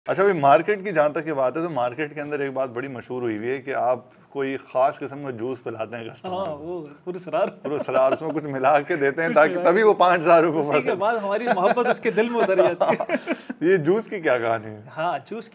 अच्छा भाई, मार्केट की जहाँ तक की बात है तो मार्केट के अंदर एक बात बड़ी मशहूर हुई है कि आप कोई खास किस्म का जूस पिलाते हैं कस्टमर हाँ, को, वो पुरस्कार पुरस्कार उसमें कुछ मिला के देते हैं कुछ ताकि तभी वो 5,000 रुपये उसी के बाद हमारी मोहब्बत उसके दिल में उतर जाती है। ये जूस की क्या कहानी है? हाँ,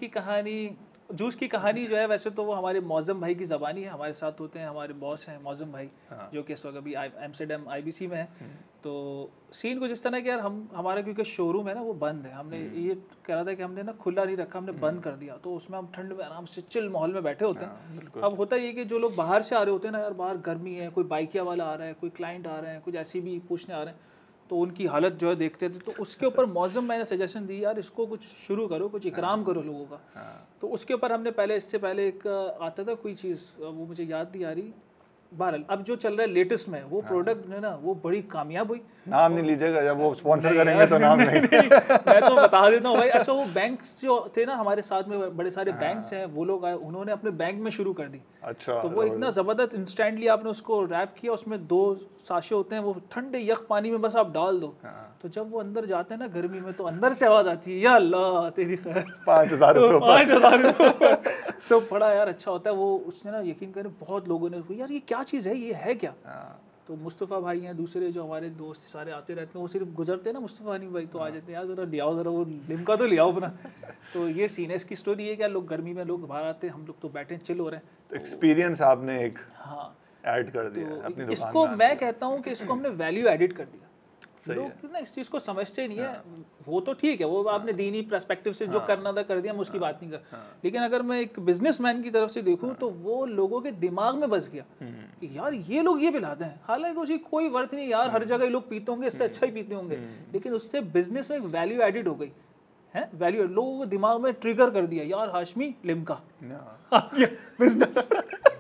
जूस की कहानी जो है वैसे तो वो हमारे मौज़म भाई की ज़बानी है, हमारे साथ होते हैं, हमारे बॉस हैं मौज़म भाई, हाँ। जो कि इस वक्त अभी एम्स्टर्डम आईबीसी में है। तो सीन कुछ इस तरह कि यार हमारा क्योंकि शोरूम है ना वो बंद है, हमने ये कह रहा था कि हमने ना खुला नहीं रखा, हमने बंद कर दिया, तो उसमें हम ठंड में आराम से चिल माहौल में बैठे होते हैं। अब होता ये कि जो लोग बाहर से आ रहे होते हैं ना यार, बाहर गर्मी है, कोई बाइकिया वाला आ रहा है, कोई क्लाइंट आ रहे हैं, कुछ ऐसी भी पूछने आ रहे हैं, तो उनकी हालत जो है देखते थे, तो उसके ऊपर मौज़म मैंने सजेशन दी यार इसको कुछ शुरू करो, कुछ इकराम करो लोगों का। तो उसके ऊपर हमने इससे पहले एक आता था कोई चीज़, वो मुझे याद नहीं आ रही, बहरहाल अब जो चल रहा है लेटेस्ट में वो प्रोडक्ट है ना वो बड़ी कामयाब हुई। नाम नहीं लीजिएगा, जब वो स्पॉन्सर करेंगे तो नाम नहीं। मैं तो बता देता हूँ भाई। अच्छा, वो बैंक्स जो थे ना हमारे साथ में, बड़े सारे बैंक्स हैं, वो लोग आए, उन्होंने अपने बैंक में शुरू कर दी। अच्छा, तो वो इतना ज़बरदस्त इंस्टेंटली आपने उसको रैप किया, उसमें 2 साशे होते हैं, वो ठंडे यख पानी में बस आप डाल दो। तो जब वो अंदर जाते हैं ना गर्मी में, तो अंदर से आवाज़ आती है या अल्लाह तेरी खैर 5,000 रुपये, 5,000 रुपये। तो बड़ा यार अच्छा होता है वो। उसने ना यकीन करें बहुत लोगों ने यार ये क्या चीज़ है, ये है क्या। तो मुस्तफ़ा भाई हैं, दूसरे जो हमारे दोस्त सारे आते रहते हैं, वो सिर्फ गुजरते हैं ना मुस्तफ़ा हनी भाई, तो आ जाते हैं यार ज़रा लियाओ, ज़रा वो लिमका तो लियाओ अपना। तो ये सीन है, इसकी स्टोरी है क्या, लोग गर्मी में लोग बाहर आते हैं, हम लोग तो बैठे हैं, चिल हो रहे हैं। तो एक्सपीरियंस आपने एक हाँ ऐड कर दिया तो अपनी दुकान इसको में। मैं कहता हूँ कि इसको हमने वैल्यू एडिट कर दिया। लोग ना इस चीज़ को समझते ही नहीं है। वो तो ठीक है, वो आपने दीनी पर्सपेक्टिव से जो करना था कर दिया, मैं उसकी बात नहीं कर। लेकिन अगर मैं एक बिजनेसमैन की तरफ से देखूं तो वो लोगों के दिमाग में बस गया कि यार ये लोग ये पिलाते हैं, हालांकि उसी कोई वर्थ नहीं यार, हर जगह लोग पीते होंगे, इससे अच्छा ही पीते होंगे, लेकिन उससे बिजनेस में एक वैल्यू एडिड हो गई है। वैल्यू लोगों को दिमाग में ट्रिगर कर दिया, यार हाशमी लिम्का बिजनेस